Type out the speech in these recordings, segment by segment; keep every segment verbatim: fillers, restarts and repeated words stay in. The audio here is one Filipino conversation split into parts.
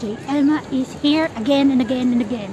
J Elma is here again and again and again.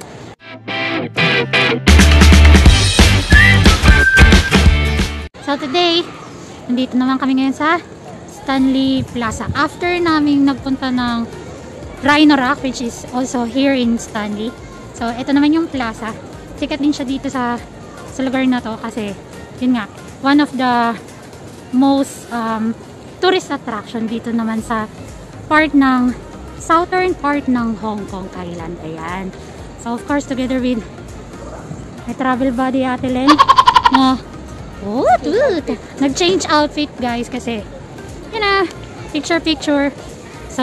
So today, nandito naman kami ngayon sa Stanley Plaza. After naming nagpunta ng Rhino Rock, which is also here in Stanley. So ito naman yung plaza. Sikat din siya dito sa, sa lugar na to kasi yun nga, one of the most um, tourist attraction dito naman sa part ng southern part ng Hong Kong, Thailand. Ayan. So of course, together with my travel buddy Ate Len na oh, dude, nag-change outfit guys kasi yun na, picture picture. So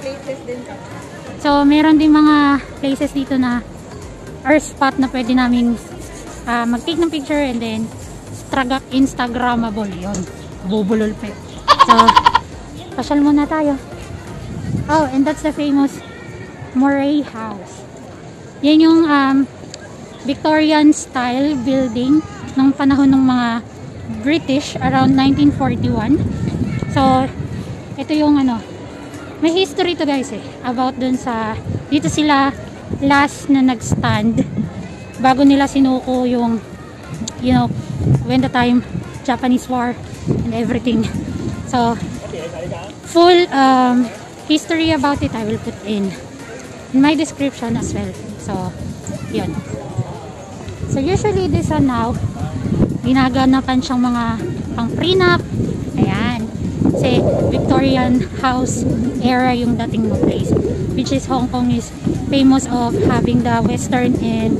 So meron din mga places dito na or spot na pwede namin uh, mag-take ng picture and then stragak Instagrammable yun. Bubulol pa. So pasyal muna tayo. Oh, and that's the famous Moray House. Yan yung um, Victorian style building ng panahon ng mga British around nineteen forty-one. So ito yung ano, may history to guys eh, about dun sa dito sila last na nag-stand bago nila sinuko yung, you know, when the time Japanese war and everything. So full um, history about it I will put in in my description as well. So yun. So usually this one now ginaganapan siyang mga pang prenup. Ayan. Kasi Victorian house era yung dating mo place, which is Hong Kong is famous of having the western and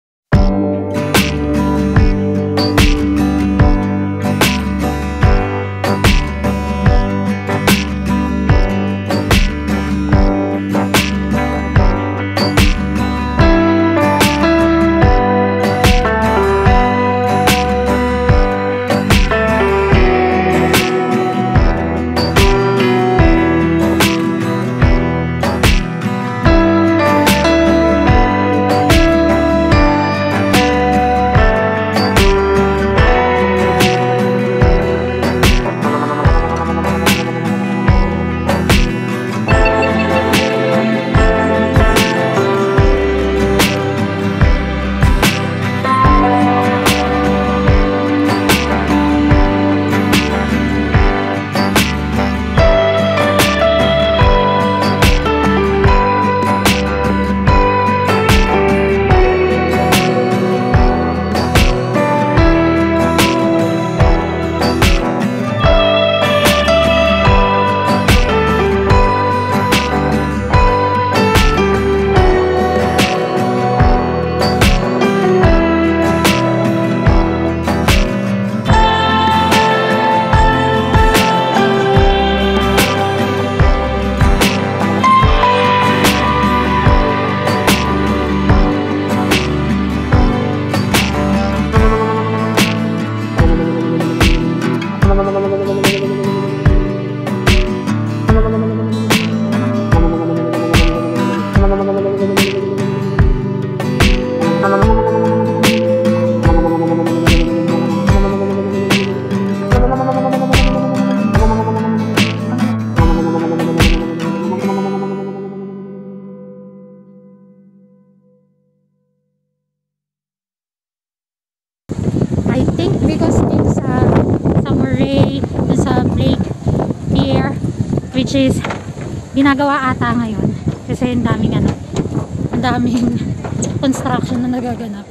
I think because dito sa sa Moray, sa Blake Pier, which is ginagawa ata ngayon kasi ang daming ano, ang daming construction na nagaganap.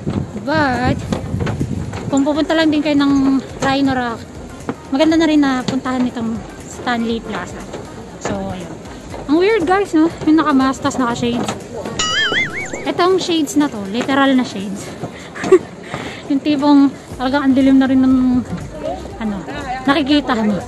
But kung pupunta lang din kayo ng Rhino Rock, maganda na rin na puntahan itong Stanley Plaza. So ayun, ang weird guys no, yung naka-mask tas naka-shades. Itong shades na to, literal na shades. Yung tipong talagang ang dilim na rin ng ano, nakikita mo.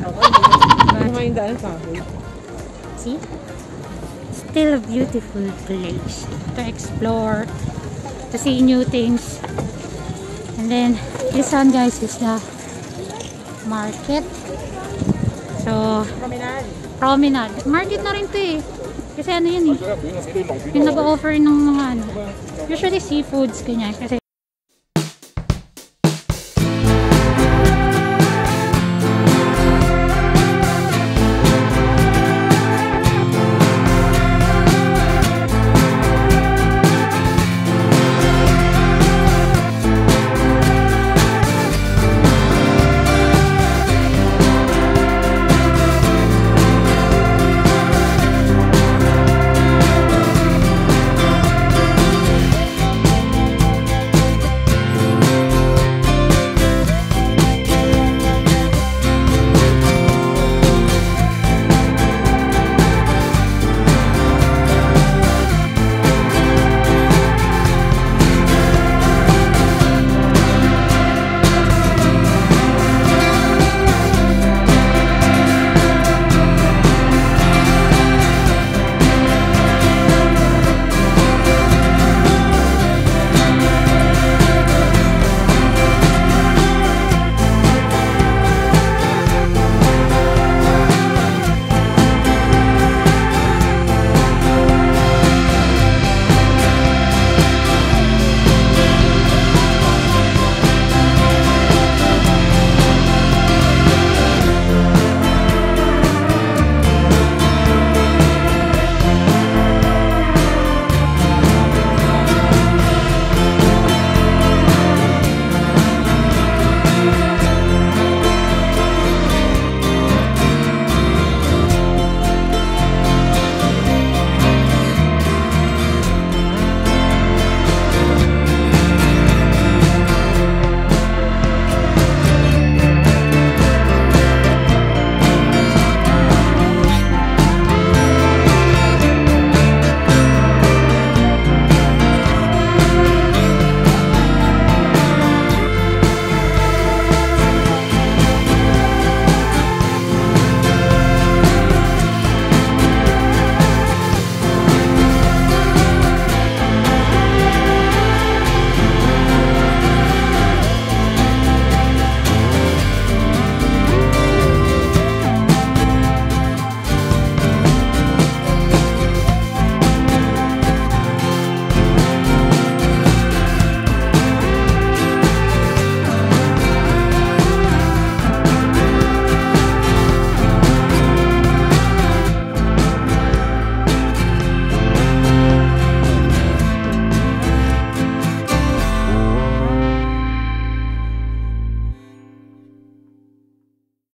See? Still a beautiful place to explore, to see new things. And then this one guys is the market. So promenade. Promenade. Market na rin to eh. Kasi ano yun eh. Yung nag-offer ng mga ano. Usually seafoods ganyan kasi